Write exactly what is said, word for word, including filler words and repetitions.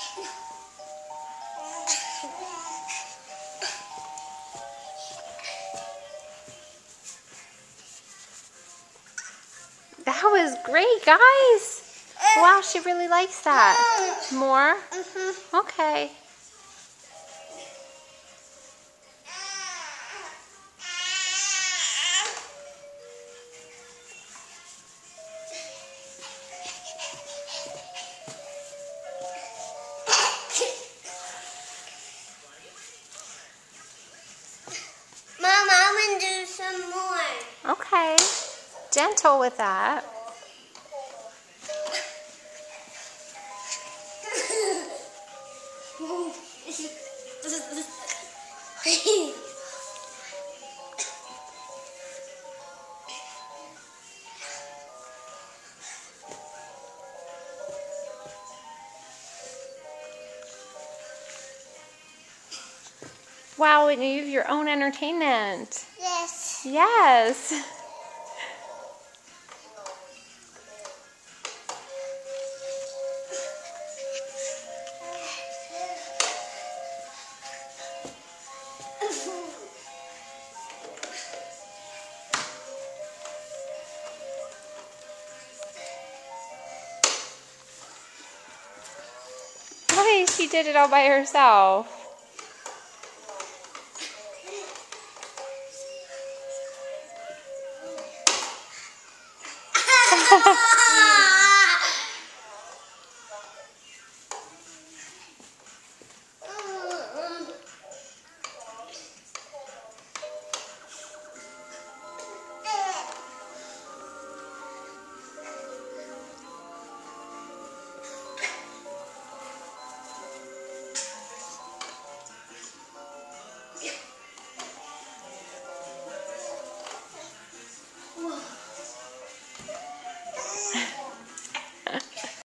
That was great, guys. Wow, she really likes that. More? Mm-hmm. Okay. Mom, I'm gonna do some more. Okay. Gentle with that. Wow, Whitney, you have your own entertainment. Yes. Yes. Why, she did it all by herself.